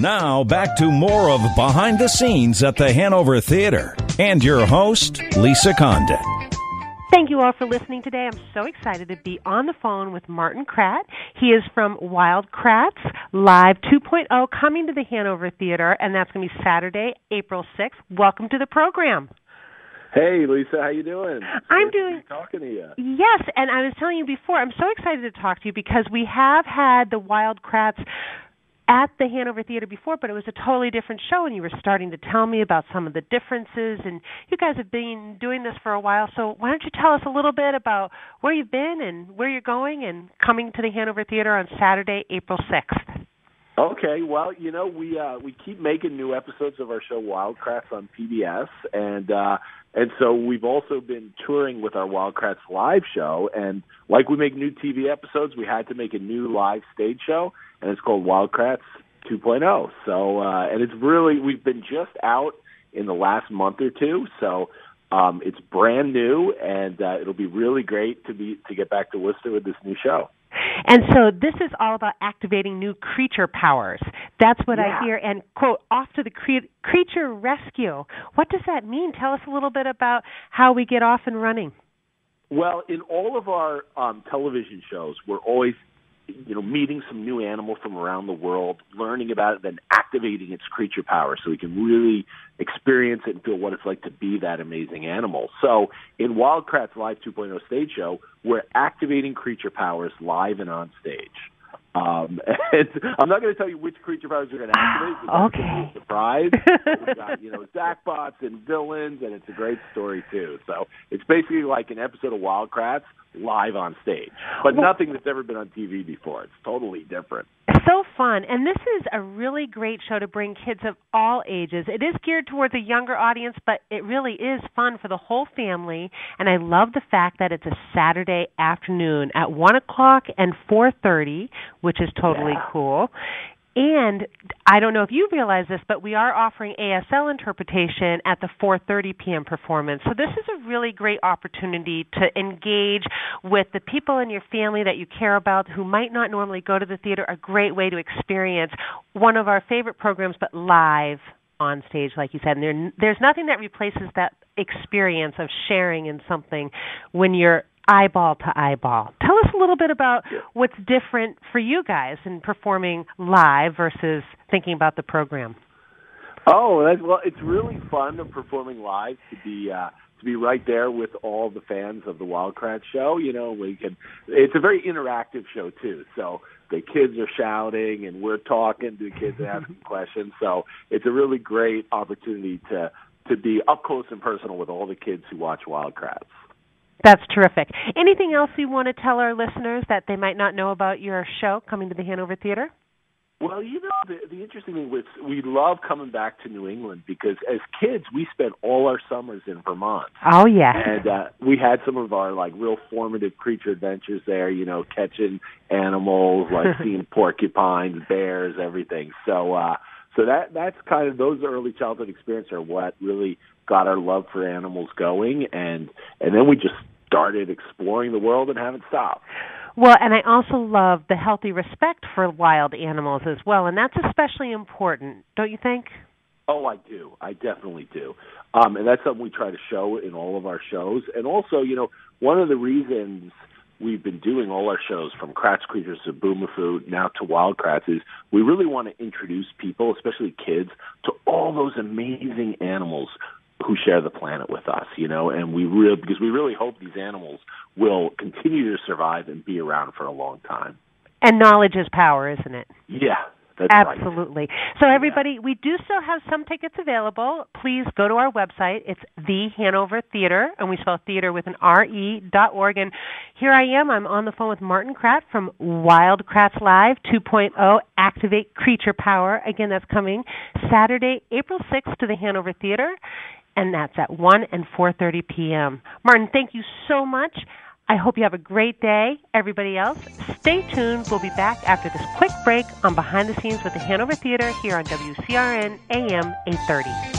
Now, back to more of Behind the Scenes at the Hanover Theater. And your host, Lisa Condit. Thank you all for listening today. I'm so excited to be on the phone with Martin Kratt. He is from Wild Kratts Live 2.0 coming to the Hanover Theater, and that's going to be Saturday, April 6th. Welcome to the program. Hey, Lisa, how you doing? I'm doing. Talking to you. Yes, and I was telling you before, I'm so excited to talk to you because we have had the Wild Kratts at the Hanover Theater before, but it was a totally different show, and you were starting to tell me about some of the differences, and you guys have been doing this for a while, so why don't you tell us a little bit about where you've been and where you're going and coming to the Hanover Theater on Saturday, April 6th. Okay, well, you know, we keep making new episodes of our show Wild Kratts on PBS, and so we've also been touring with our Wild Kratts live show, and like we make new TV episodes, we had to make a new live stage show, and it's called Wild Kratts 2.0. So, and it's really, we've been just out in the last month or two, so it's brand new, and it'll be really great to get back to Worcester with this new show. And so this is all about activating new creature powers. That's what I hear. And, quote, off to the creature rescue. What does that mean? Tell us a little bit about how we get off and running. Well, in all of our television shows, we're always, you know, meeting some new animal from around the world, learning about it, then activating its creature power so we can really experience it and feel what it's like to be that amazing animal. So in Wild Kratts Live 2.0 stage show, we're activating creature powers live and on stage. And I'm not going to tell you which creature powers we're going to activate. Okay. It's a surprise. We've got, you know, Zachbots and villains, and it's a great story, too. So it's basically like an episode of Wild Kratts live on stage, but nothing that's ever been on TV before. It's totally different. So fun. And this is a really great show to bring kids of all ages. It is geared towards a younger audience, but it really is fun for the whole family. And I love the fact that it's a Saturday afternoon at 1 o'clock and 4:30, which is totally cool. And I don't know if you realize this, but we are offering ASL interpretation at the 4:30 p.m. performance. So this is a really great opportunity to engage with the people in your family that you care about who might not normally go to the theater, a great way to experience one of our favorite programs, but live on stage, like you said. And there's nothing that replaces that experience of sharing in something when you're eyeball to eyeball. Tell us a little bit about what's different for you guys in performing live versus thinking about the program. Well, it's really fun performing live to be right there with all the fans of the Wild Kratts show. You know, it's a very interactive show too. So the kids are shouting and we're talking to the kids and asking questions. So it's a really great opportunity to be up close and personal with all the kids who watch Wild Kratts. That's terrific. Anything else you want to tell our listeners that they might not know about your show coming to the Hanover Theater? Well, you know, the interesting thing was we love coming back to New England because as kids, we spent all our summers in Vermont. Oh, yeah. And we had some of our, like, real formative creature adventures there, you know, catching animals, like seeing porcupines, bears, everything. So that's kind of, those early childhood experiences are what really got our love for animals going. And then we just started exploring the world and haven't stopped. Well, and I also love the healthy respect for wild animals as well, and that's especially important, don't you think? Oh, I do. I definitely do. And that's something we try to show in all of our shows. And also, you know, one of the reasons we've been doing all our shows from Kratt's Creatures to Boomafoo now to Wild Kratts is we really want to introduce people, especially kids, to all those amazing animals who share the planet with us, you know, and because we really hope these animals will continue to survive and be around for a long time. And knowledge is power, isn't it? Yeah, that's absolutely. Right. So everybody, we do still have some tickets available. Please go to our website. It's the Hanover Theater, and we spell theater with an RE.org. And here I am. I'm on the phone with Martin Kratt from Wild Kratts Live 2.0, Activate Creature Power. Again, that's coming Saturday, April 6th to the Hanover Theater. And that's at 1 and 4:30 p.m. Martin, thank you so much. I hope you have a great day. Everybody else, stay tuned. We'll be back after this quick break on Behind the Scenes with the Hanover Theater here on WCRN AM 830.